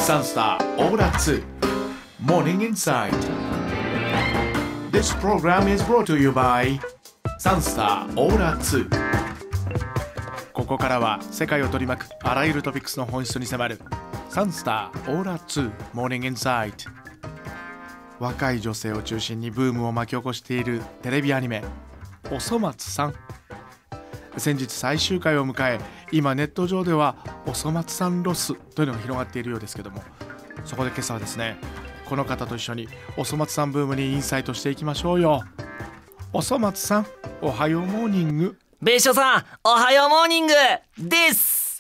Sunstar Aura 2 Morning Insight. This program is brought to you by Sunstar Aura 2。ここからは世界を取り巻くあらゆるトピックスの本質に迫るサンスターオーラ2 Morning Insight。 若い女性を中心にブームを巻き起こしているテレビアニメおそ松さん。先日最終回を迎え、今ネット上ではおそ松さんロスというのが広がっているようですけども、そこで今朝はですね、この方と一緒におそ松さんブームにインサイトしていきましょうよ。おそ松さん、おはようモーニング。 別所さん、おはようモーニングです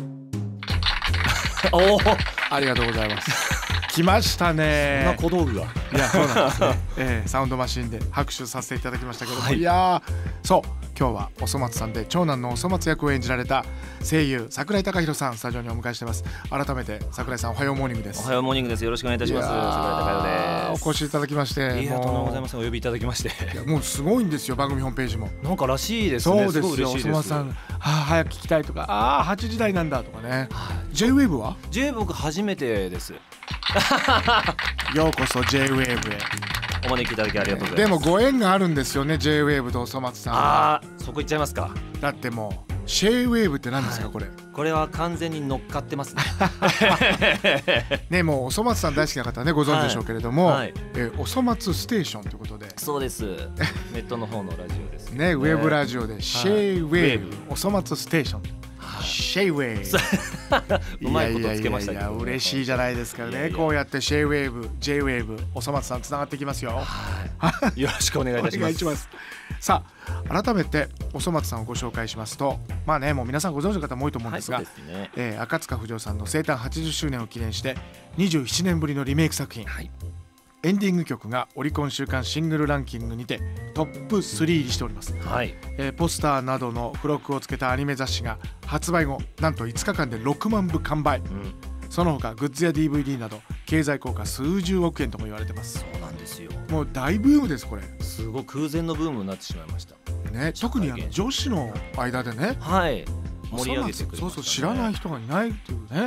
おありがとうございます来ましたね。 小道具が、 いや、そうなんですね、サウンドマシンで拍手させていただきましたけども、いやそう今日はおそ松さんで長男のおそ松役を演じられた声優櫻井貴弘さん、スタジオにお迎えしてます。改めて櫻井さん、おはようモーニングです。 おはようモーニングです。よろしくお願いいたします。櫻井貴弘です。 お越しいただきまして、 ありがとうございます。お呼びいただきまして、 いやもうすごいんですよ、番組ホームページもなんからしいですね。 そうですよ、おそ松さん、早く聞きたいとか、8時台なんだとかね。 J-WAVE は J-WAVE 僕初めてですようこそ J-WAVE へお招きいただきありがとうございます。 でもご縁があるんですよね、 J-WAVE とおそ松さんは。 そこ行っちゃいますか。 だってもうシェイウェーブって何ですか、これ。 これは完全に乗っかってますねね、もうおそ松さん大好きな方はねご存知でしょうけれども、おそ松ステーションということで。 そうです。ネットの方のラジオですね、ウェブラジオでシェイウェーブ、おそ松ステーション、シェイウェーブうまいことつけましたけど、 いや嬉しいじゃないですかね。こうやってシェイウェーブ、J-WAVE、おそ松さんつながってきますよ。 よろしくお願いいたします。 お願いします。さあ改めておそ松さんをご紹介しますと、まあね、もう皆さんご存知の方も多いと思うんですが、赤塚不二夫さんの生誕80周年を記念して27年ぶりのリメイク作品、エンディング曲がオリコン週間シングルランキングにてトップ3入りしております。ポスターなどの付録をつけたアニメ雑誌が発売後なんと5日間で6万部完売、その他グッズや DVD など経済効果数十億円とも言われてます。 そうなんですよ。 もう大ブームです。これすごい空前のブームになってしまいましたね。特に女子の間でね、 盛り上げてくれましたね。 そう知らない人がいないっていうね。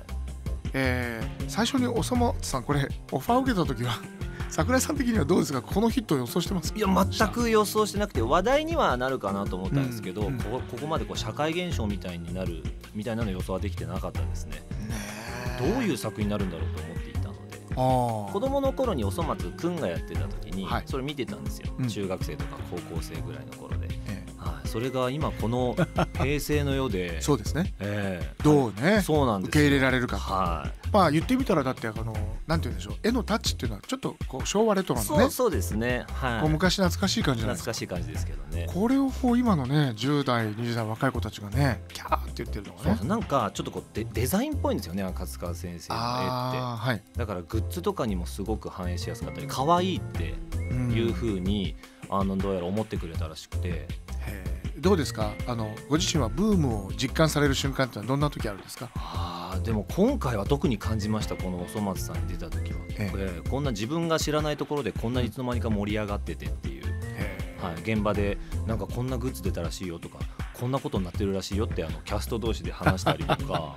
最初におそ松さん、これオファーを受けた時は櫻井さん的にはどうですか、このヒットを予想してますか。 いや全く予想してなくて、話題にはなるかなと思ったんですけど、ここまで社会現象みたいになるみたいなの予想はできてなかったですね。どういう作品になるんだろうと思っていたので、子供の頃におそ松くんがやってた時にそれ見てたんですよ、中学生とか高校生ぐらいの頃で。それが今この平成の世でそうですね、どうね受け入れられるか。まあ言ってみたら、だってなんて言うんでしょう、絵のタッチっていうのはちょっとこう昭和レトロのね、 そうですね、 昔懐かしい感じじゃないですか。 懐かしい感じですけどね。 これを今のね10代20代若い子たちがねキャーって言ってるのがね、 なんかちょっとデザインっぽいんですよね、赤塚先生の絵って。だからグッズとかにもすごく反映しやすかったり、可愛いっていう風にどうやら思ってくれたらしくて。 どうですか、ご自身はブームを実感される瞬間ってのはどんな時あるんですか。 でも今回は特に感じました。このおそ松さんに出た時は、こんな自分が知らないところでこんなにいつの間にか盛り上がっててっていう、現場でなんかこんなグッズ出たらしいよとか、こんなことになってるらしいよってキャスト同士で話したりとか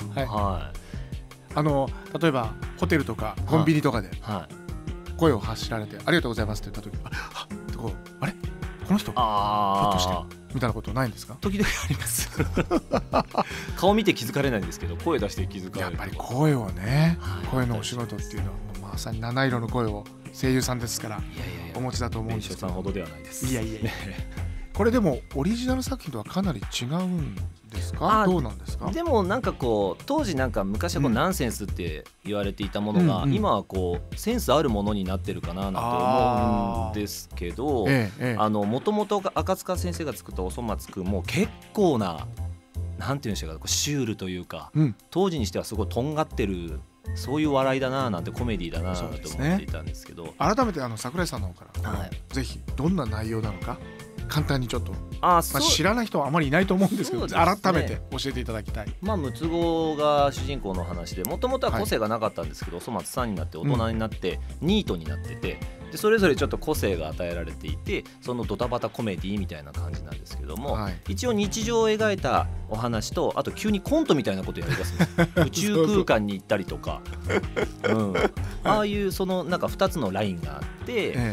例えばホテルとかコンビニとかで声を発しられて、ありがとうございますって言った時、あれこの人ひょっとしてみたいなことないんですか。 時々あります顔見て気づかれないんですけど、声出して気づかれる。 やっぱり声をね、声のお仕事っていうのはまさに七色の声を声優さんですからお持ちだと思うんですけど。 さんほどではないです。 いやこれでもオリジナル作品とはかなり違うんですか。どうなんですか。でもなんか当時昔はナンセンスって言われていたものが、今はセンスあるものになってるかななんて思うんですけど、もともと赤塚先生が作ったおそ松くんも結構な、なんていうんでしょうか、シュールというか、当時にしてはすごいとんがってる、そういう笑いだななんて、コメディだなと思っていたんですけど、 改めて櫻井さんの方からぜひどんな内容なのか簡単にちょっと、知らない人はあまりいないと思うんですけど、改めて教えていただきたい。 六つ子が主人公の話で、もともとは個性がなかったんですけど、おそ松さんになって大人になってニートになってて、 でそれぞれちょっと個性が与えられていて、そのドタバタコメディみたいな感じなんですけども、一応日常を描いたお話と、あと急にコントみたいなことやりだすんです宇宙空間に行ったりとかああいうそのなんか2つのラインがあって、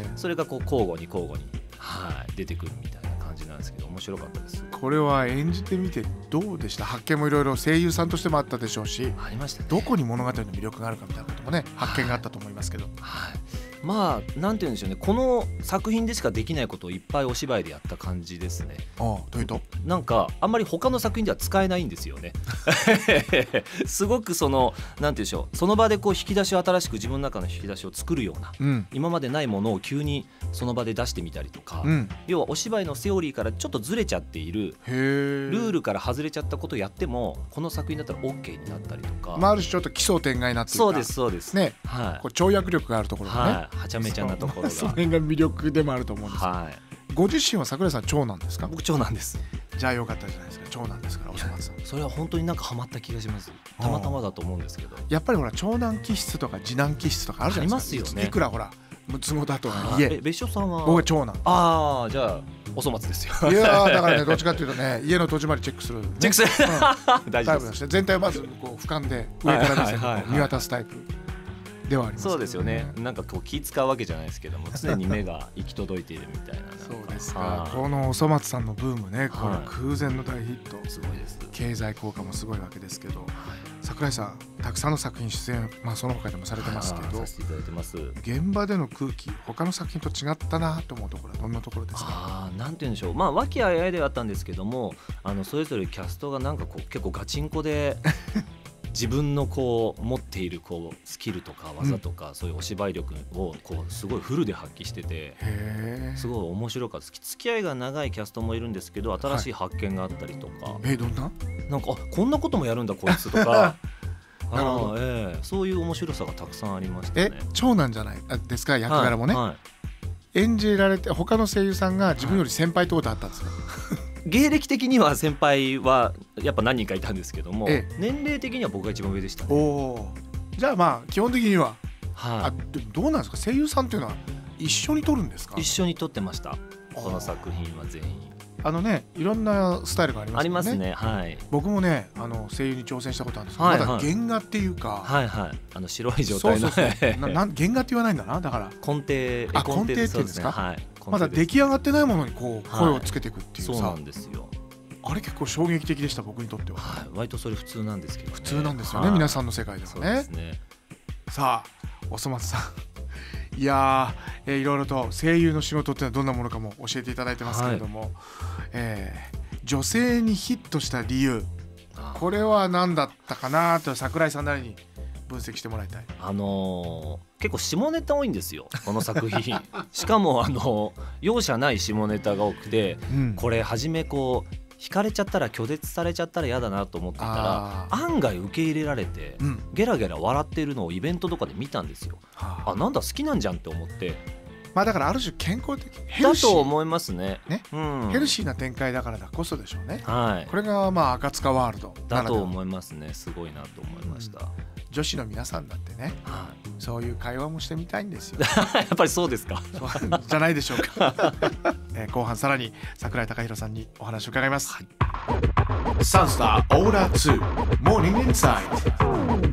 それがこう交互に出てくるみたいな感じなんですけど、面白かったです。 これは演じてみてどうでした？発見もいろいろ声優さんとしてもあったでしょうし、 ありましたね。 どこに物語の魅力があるかみたいなこともね、発見があったと思いますけど、 まあなんて言うんでしょうね、この作品でしかできないことをいっぱいお芝居でやった感じですね。 どういうと？ なんかあんまり他の作品では使えないんですよねすごくそのなんて言うんでしょう、その場でこう引き出しを新しく自分の中の引き出しを作るような、今までないものを急にその場で出してみたりとか、要はお芝居のセオリーからちょっとずれちゃっている、ルールから外れちゃったことをやってもこの作品だったら OK になったりとか、 ある種ちょっと奇想天外なっていうか、 そうですね、こう跳躍力があるところがね、 はちゃめちゃなところがその辺が魅力でもあると思うんですけど、ご自身は桜井さん長男ですか？ 僕長男です。 じゃあよかったじゃないですか。長男ですからおそ松さん。 それは本当になんかハマった気がします。たまたまだと思うんですけど、 やっぱりほら長男気質とか次男気質とかあるじゃないですか。 ありますよね。 いくらほら六つ子だとはいえ、 別所さんは？ 僕は長男。 ああ、じゃあお粗末ですよ。 いやだからね、どっちかっていうとね、家の戸締まりチェックする、 チェックする、大丈夫です。 全体をまずこう俯瞰で上から目線で見渡すタイプではあります。 そうですよね。なんかこう気使うわけじゃないですけども、常に目が行き届いているみたいな。 そうですか。このおそ松さんのブームね、これ空前の大ヒット、 すごいです。 経済効果もすごいわけですけど、桜井さんたくさんの作品出演、その他でもされてますけど、 させていただいてます。 現場での空気、他の作品と違ったなと思うところはどんなところですか？ なんて言うんでしょう、和気あいあいではあったんですけども、それぞれキャストがなんかこう結構ガチンコで自分のこう持っているこうスキルとか技とか、そういうお芝居力をこうすごいフルで発揮してて、すごい面白かったです。付き合いが長いキャストもいるんですけど、新しい発見があったりとか、 どんな？ なんかこんなこともやるんだこいつとかそういう面白さがたくさんありましたね。 長男じゃないですか、役柄もね、演じられて他の声優さんが自分より先輩ってことあったんですか？ 芸歴的には先輩はやっぱ何人かいたんですけども、年齢的には僕が一番上でしたね。 じゃあ基本的には、どうなんですか、声優さんっていうのは一緒に撮るんですか？ 一緒に撮ってました。この作品は全員いろんなスタイルがありますね。 ありますね。 僕もね声優に挑戦したことあるんですけど、まだ原画っていうか、 白い状態の原画って言わないんだな、だから根底っていうんですか。 まだ出来上がってないものにこう声をつけていくっていうさ、 そうなんですよ。 あれ結構衝撃的でした、僕にとっては。 割とそれ普通なんですけど、 普通なんですよね、皆さんの世界ではね。さあおそ松さん、いやいろいろと声優の仕事ってのはどんなものかも教えていただいてますけれども、女性にヒットした理由、これは何だったかなと桜井さんなりに分析してもらいたい。 結構下ネタ多いんですよ、この作品しかも容赦ない下ネタが多くて、これ初めこう惹かれちゃったら拒絶されちゃったら嫌だなと思ってたら、案外受け入れられて、ゲラゲラ笑ってるのをイベントとかで見たんですよ。なんだ好きなんじゃんって思って。 だからある種健康的ヘルシーだと思いますね。 ヘルシーな展開だからこそでしょうね。これが赤塚ワールドだと思いますね。すごいなと思いました。 女子の皆さんだってね、そういう会話もしてみたいんですよやっぱりそうですかじゃないでしょうか後半さらに桜井貴弘さんにお話を伺います。 サンスターオーラ2モーニングインサイト。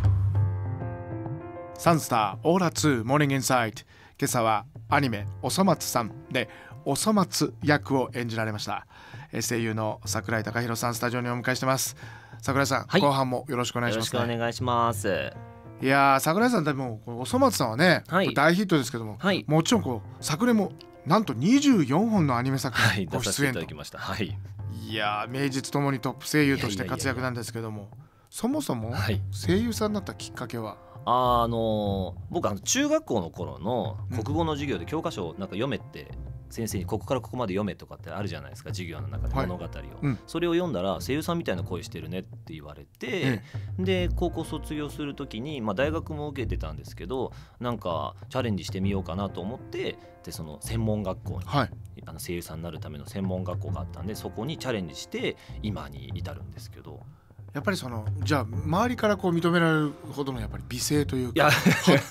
サンスターオーラ2モーニングインサイト。今朝はアニメおそ松さんでおそ松役を演じられました声優の桜井貴弘さん、スタジオにお迎えしてます。桜井さん、後半もよろしくお願いします、 よろしくお願いします。 いや桜井さん、でもおそ松さんはね、大ヒットですけども、もちろん昨年もなんと24本のアニメ作品ご出演と、いや名実ともにトップ声優として活躍なんですけども、そもそも声優さんになったきっかけは？ 僕中学校の頃の国語の授業で教科書をなんか読めって先生にここからここまで読めとかってあるじゃないですか、授業の中で物語を、それを読んだら声優さんみたいな声してるねって言われて、で高校卒業する時に、大学も受けてたんですけど、なんかチャレンジしてみようかなと思って、でその専門学校に、声優さんになるための専門学校があったんで、そこにチャレンジして今に至るんですけど。 やっぱりじゃあ周りから認められるほどのやっぱり美声というか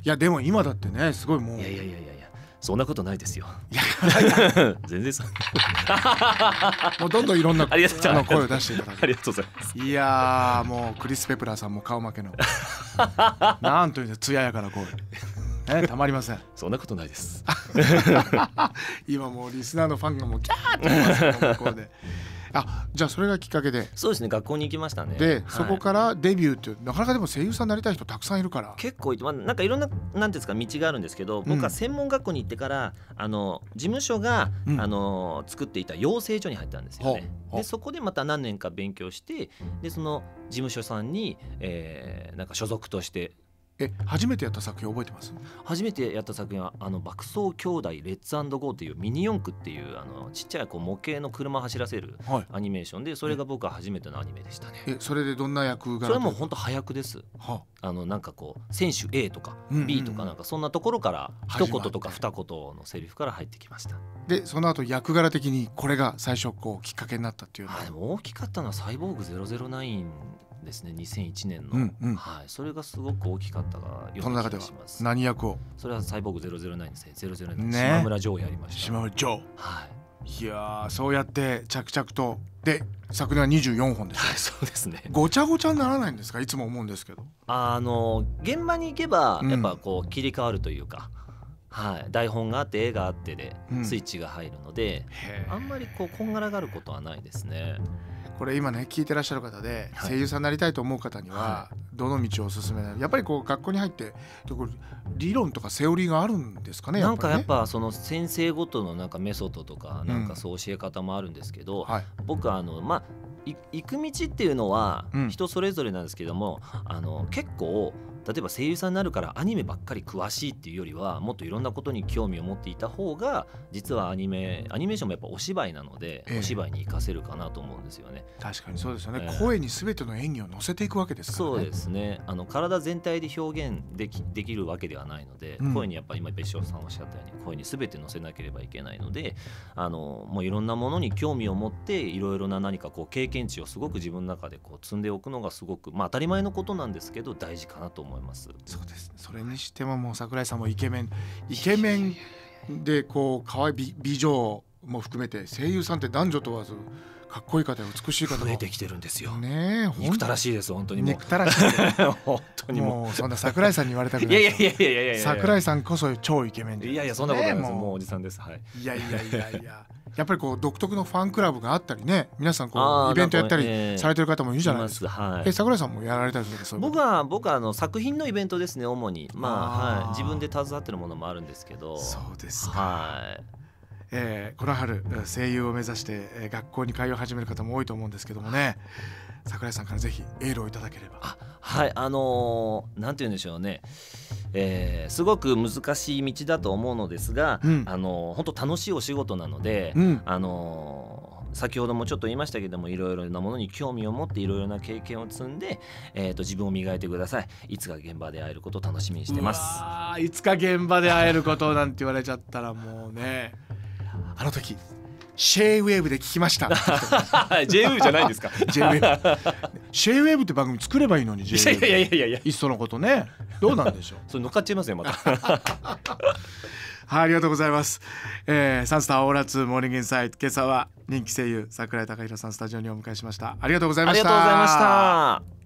いやでも今だってねすごいもういやそんなことないですよ。 いや全然もうどんどんいろんな声を出していただありがとうございます。 いやもうクリス・ペプラーさんも顔負けのなんという艶やかな声たまりません。 そんなことないです今もうリスナーのファンがもうキャーって言いますよ向こうでじゃあそれがきっかけで。 そうですね、学校に行きましたね。 で、そこからデビューってなかなかでも声優さんになりたい人たくさんいるから結構なんかいろんななんていうんですか道があるんですけど、僕は専門学校に行ってから事務所が、作っていた養成所に入ったんですよね。でそこでまた何年か勉強してでその事務所さんに、なんか所属として初めてやった作品覚えてます？ 初めてやった作品は爆走兄弟レッツ&ゴーっていうミニ四駆っていうちっちゃい模型の車を走らせるアニメーションで、それが僕は初めてのアニメでしたね。 それでどんな役柄？ それはもう本当早役です。なんか選手 A とか B とかなんかそんなところから一言とか二言のセリフから入ってきました。 でその後役柄的にこれが最初きっかけになったっていうのは？ でも大きかったのはサイボーグ009ですね、2001年の、それがすごく大きかったがような気がします。 その中では何役を？ それはサイボーグ009ですね。009島村ジョーやりました。 島村ジョー、いやそうやって着々とで昨年は24本ですね。 そうですね。 ごちゃごちゃにならないんですか？いつも思うんですけど。 現場に行けばやっぱ切り替わるというか、台本があって絵があってでスイッチが入るので、あんまりこんがらがることはないですね。 これ今ね聞いてらっしゃる方で声優さんになりたいと思う方にはどの道をおすすめなの？やっぱり学校に入って理論とかセオリーがあるんですかね？ なんかやっぱその先生ごとのなんかメソッドとかなんかそう教え方もあるんですけど、僕は行く道っていうのは人それぞれなんですけども、結構例えば声優さんになるからアニメばっかり詳しいっていうよりはもっといろんなことに興味を持っていた方が実はアニメーションもやっぱお芝居なので、お芝居に活かせるかなと思うんですよね。 確かにそうですよね、声に全ての演技を乗せていくわけですからね。 そうですね、体全体で表現できるわけではないので、声にやっぱり今別所さんおっしゃったように声に全て乗せなければいけないので、もういろんなものに興味を持っていろいろな何か経験値をすごく自分の中で積んでおくのがすごく当たり前のことなんですけど大事かなと思います。 そうです。それにしてももう桜井さんもイケメンで可愛い美女も含めて声優さんって男女問わずかっこいい方や美しい方が増えてきてるんですよね。 憎たらしいです本当に。 憎たらしい本当にもうそんな桜井さんに言われたくない。 いや桜井さんこそ超イケメンで。 いやそんなことないです。もうおじさんです。 いややっぱり独特のファンクラブがあったりね、皆さんイベントやったりされてる方もいるじゃないですか。桜井さんもやられたりするんですか？ 僕は作品のイベントですね主に。自分で携わってるものもあるんですけど。 そうですか。この春声優を目指して学校に通い始める方も多いと思うんですけどもね、桜井さんからぜひエールをいただければ。 なんて言うんでしょうね、すごく難しい道だと思うのですが、本当楽しいお仕事なので、先ほどもちょっと言いましたけどもいろいろなものに興味を持っていろいろな経験を積んで、自分を磨いてください。いつか現場で会えることを楽しみにしてます。 いつか現場で会えることなんて言われちゃったらもうね、あの時シェイウェーブで聞きました J-WAVE じゃないんですか J-WAVE シェイウェーブって番組作ればいいのに。 J-WAVE いやいっそのことね、どうなんでしょうそれ乗っかっちゃいますよまたありがとうございます。サンスターオーラ2モーニングインサイト、今朝は人気声優桜井貴宏さんスタジオにお迎えしました。ありがとうございました。 ありがとうございました。